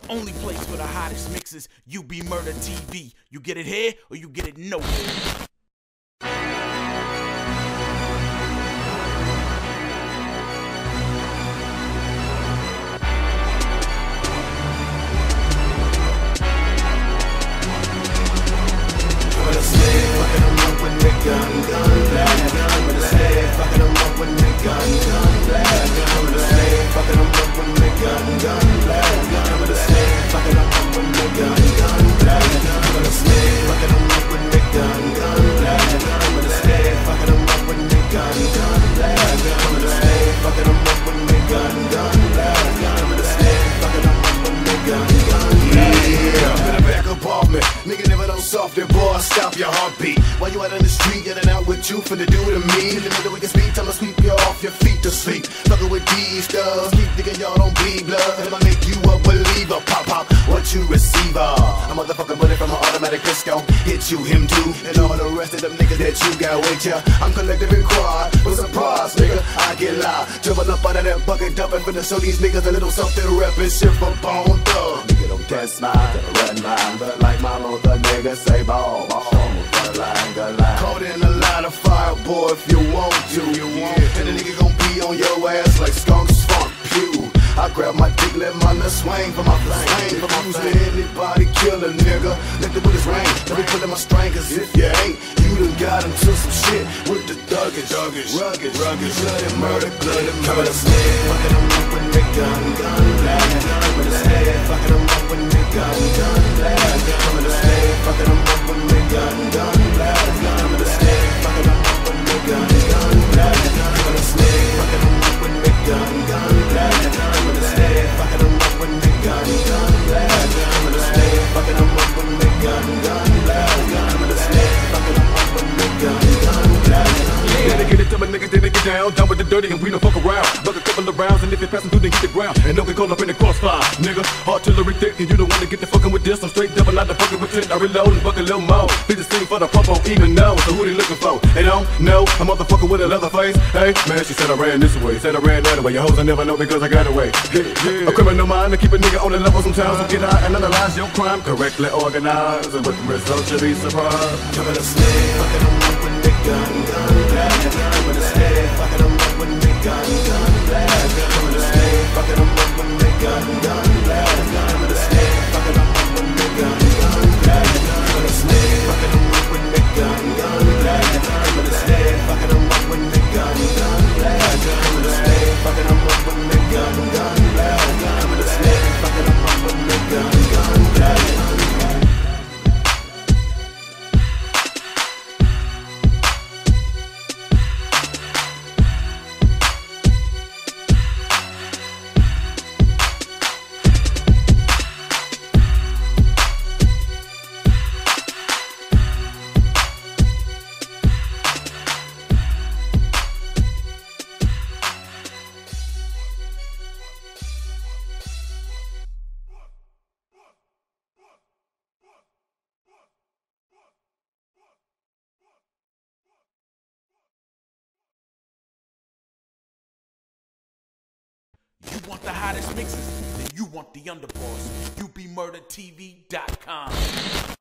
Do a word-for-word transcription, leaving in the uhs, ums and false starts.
only place for the hottest mixes. U B Murder T V. You get it here or you get it nowhere. Gun, gun, black, gun with a slave, fucking them up with me, gun, gun, black, gun with a slave, fucking them up with me, gun, gun, black, gun with a slave, fucking them up with me, gun, gun, black, gun with a slave, fucking them up with me, gun, gun, black, gun with a slave, fucking them up with me, gun, gun, black, gun with a slave, fucking them up with me, gun, gun, black, gun with a slave, fucking them up with me, gun, gun, black. Yeah, in the back apartment, nigga never done soft and boy, stop your heartbeat. While you out in the street, yelling out what you finna do to me. You know the way you speak, tell me sweep you off your feet to sleep. Fucking with these thugs, keep thinking y'all don't bleed blood. If I make you a believer, pop pop, what you receive of. A motherfucking bullet from an automatic pistol, hit you, him too, and all the rest of them niggas that you got with ya. I'm collective and quad, with surprise, nigga, I get live. Dribble up out of that bucket, dumping finna show these niggas a little something reppin' shit for Bone Thug. Nigga don't test mine, run mine, but like my mother nigga say ball, ball. Caught in a line of fire, boy, if you want to, you want. And the nigga gon' be on your ass like skunks funk pew. I grab my dick, let my nut swing for my flame. For my flame, anybody kill a nigga. Let the bullets rain, let me put in my string. Cause if you ain't, you done got into some shit with the thuggish, rugged, rugged, bloody murder, bloody murder. Fucking them up with me, gun, gun, black, gun with a slave. Fucking them up with me, gun, gun, black, gun with a slave. Fucking them up with me, gun, gun, black, gun with a slave. Fucking them up with me, gun, gun, black, gun with a slave. Fucking them up with me, gun, gun, black, gun with a slave. Fucking them up with me, gun, gun, black, gun with a slave. Fucking them up with me, gun, gun, black, gun with a slave. Fucking them up with me, gun, gun, black. Dedicated to my niggas, then they get down, down with the dirty and we don't fuck around. Buck a couple of rounds and if it passing through, then hit the ground. And don't get caught up in the crossfire, nigga. Artillery thick and you don't wanna get the fucking with this. I'm straight double out the fucking with it. I reload and buck a little more. Be the scene for the pump on even know. So who they looking for? They don't know. A motherfucker with a leather face. Hey, man, she said I ran this way. Said I ran that way. Your hoes I never know because I got away. Yeah, yeah. A criminal mind to keep a nigga on the level sometimes. So get out and analyze your crime correctly organized. And with the results you'll be surprised. Coming to slave, fucking them up with me, gun, gun, black. Coming to slave, fucking them up with me, gun, gun, black. Coming to slave, fucking them up with me, gun, gun, black. Coming to slave, fucking them up with me, gun, gun, black. Coming to slave, fucking them up with me, gun, gun, black. Coming to slave, fucking them up with me, gun, gun, black. Coming to slave, fucking them up with me, gun, gun, black. Coming to slave, fucking them up with me, gun, gun, black. You want the hottest mixes? Then you want the underboss. U B Murder T V dot com.